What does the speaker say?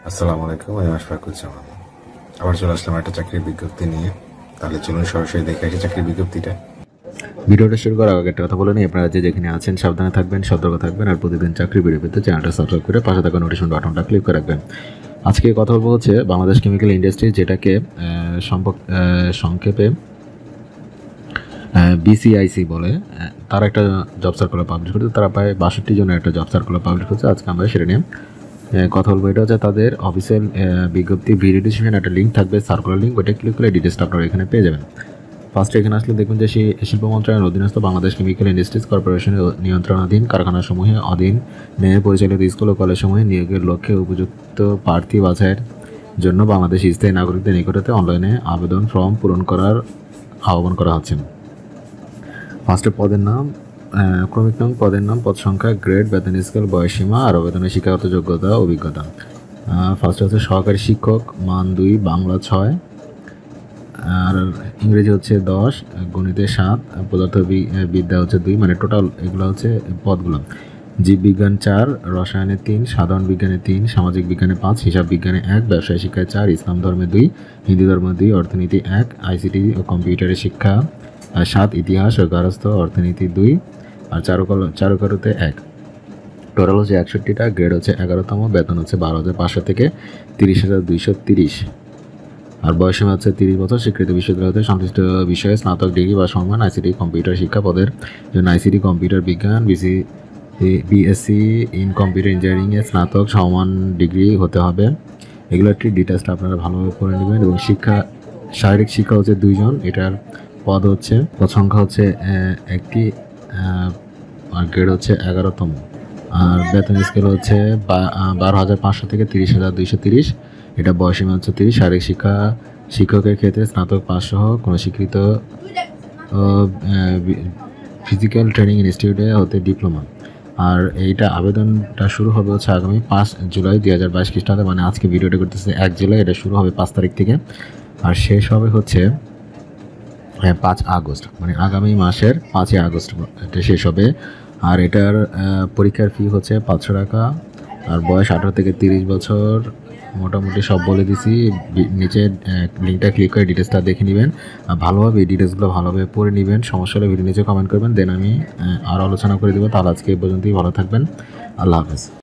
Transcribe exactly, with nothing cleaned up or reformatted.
আসসালামু আলাইকুম, আমি আশফাকুজ্জামান। আবার চলে আসলাম একটা চাকরির বিজ্ঞপ্তি নিয়ে। তাহলে চলুন সরাসরি দেখে আসি চাকরির বিজ্ঞপ্তিটা। ভিডিওটা শুরু করার আগে একটা কথা বলে নিই, আপনারা যে যেখানে আছেন সাবধানে থাকবেন, সতর্ক থাকবেন, আর প্রতিদিন চাকরি ভিডিও পেতে চ্যানেলটা সাবস্ক্রাইব করে পাশে থাকা নোটিফিকেশন বাটনটা ক্লিক করে রাখবেন। আজকে কথা বলবো হচ্ছে বাংলাদেশ কেমিক্যাল ইন্ডাস্ট্রি, যেটাকে সংক্ষেপে বিসিআইসি বলে। তারা একটা জব সার্কুলার পাবলিশ করছে, তারা প্রায় বাষট্টি জনের একটা জব সার্কুলার পাবলিশ করছে। আজকে আমরা সেটা নিয়ে কথা বলবো। এটা হচ্ছে তাদের অফিসিয়াল বিজ্ঞপ্তি, ভিডিও ডিসক্রিপশনে একটা লিঙ্ক থাকবে, সার্কুলার লিঙ্ক, ওইটা ক্লিক করে ডিটেলসটা আপনারা এখানে পেয়ে যাবেন। ফার্স্টে এখানে আসলে দেখবেন যে শিল্প মন্ত্রণালয়ের অধীনস্থ বাংলাদেশ কেমিক্যাল ইন্ডাস্ট্রিজ কর্পোরেশনের নিয়ন্ত্রণাধীন কারখানাসমূহের অধীন ন্যায় পরিচালিত স্কুল ও কলেজসমূহে নিয়োগের লক্ষ্যে উপযুক্ত প্রার্থী বাছাইয়ের জন্য বাংলাদেশ স্থায়ী নাগরিকদের নিকটতে অনলাইনে আবেদন ফর্ম পূরণ করার আহ্বান করা হচ্ছে। ফার্স্টে পদের নাম, ক্রমিক নাম, পদের নাম, পদ সংখ্যা, গ্রেড, বেতন স্কেল, বয়সীমা আর আবেদনের শিক্ষাগত যোগ্যতা অভিজ্ঞতা। ফার্স্টে হচ্ছে সহকারী শিক্ষক, মান দুই, বাংলা ছয়, আর ইংরেজি হচ্ছে দশ, গণিতে সাত, পদার্থ বিদ্যা হচ্ছে দুই, মানে টোটাল এগুলো হচ্ছে পদগুলো। জীববিজ্ঞান চার, রসায়নে তিন, সাধারণ বিজ্ঞানে তিন, সামাজিক বিজ্ঞানে পাঁচ, হিসাব বিজ্ঞানে এক, ব্যবসায় শিক্ষায় চার, ইসলাম ধর্মে দুই, হিন্দু ধর্মে দুই, অর্থনীতি এক, আইসিটি ও কম্পিউটারের শিক্ষা সাত, ইতিহাস ও গার্হস্থ্য অর্থনীতি দুই, আর চারুকলা চারুকারুতে এক। টোটাল হচ্ছে একষট্টিটা, গ্রেড হচ্ছে এগারোতম, বেতন হচ্ছে বারো হাজার পাঁচশো থেকে তিরিশ হাজার দুইশো তিরিশ, আর বয়সীমা হচ্ছে তিরিশ বছর। স্বীকৃত বিশ্ববিদ্যালয় হতে সংশ্লিষ্ট বিষয়ে স্নাতক ডিগ্রি বা সমমান। আইসিটি কম্পিউটার শিক্ষা পদের জন্য আইসিটি কম্পিউটার বিজ্ঞান, বিসি বিএসসি ইন কম্পিউটার ইঞ্জিনিয়ারিংয়ে স্নাতক সমান ডিগ্রি হতে হবে। এগুলো একটি ডিটেলসটা আপনারা ভালোভাবে করে নেবেন। এবং শিক্ষা, শারীরিক শিক্ষা হচ্ছে দুইজন, এটার পদ হচ্ছে, পদ সংখ্যা হচ্ছে একটি, আর গ্রেড হচ্ছে এগারোতম, আর বেতন স্কেল হচ্ছে বারো হাজার পাঁচশো থেকে তিরিশ হাজার দুইশো তিরিশ। এটা বয়সীমা হচ্ছে তিরিশ। শারীরিক শিক্ষা শিক্ষকের ক্ষেত্রে স্নাতক পাস সহ কোনো স্বীকৃত ফিজিক্যাল ট্রেনিং ইনস্টিটিউটে হতে ডিপ্লোমা। আর এইটা আবেদনটা শুরু হবে হচ্ছে আগামী পাঁচ জুলাই দুই হাজার বাইশ খ্রিস্টাব্দে, মানে আজকে ভিডিওটা করতেছে এক জুলাই, এটা শুরু হবে পাঁচ তারিখ থেকে, আর শেষ হবে হচ্ছে হ্যাঁ পাঁচ আগস্ট, মানে আগামী মাসের পাঁচই আগস্ট এটা শেষ হবে। আর এটার পরীক্ষার ফি হচ্ছে পাঁচশো টাকা, আর বয়স আঠারো থেকে তিরিশ বছর। মোটামুটি সব বলে দিছি, নিচে লিঙ্কটা ক্লিক করে ডিটেলসটা দেখে নেবেন, আর ভালোভাবে এই ডিটেলসগুলো ভালোভাবে পড়ে নেবেন। সমস্যা হলে ভিডিও নিচে কমেন্ট করবেন, দেন আমি আরও আলোচনা করে দেবো। তাহলে আজকে এই পর্যন্তই, ভালো থাকবেন, আল্লাহ হাফেজ।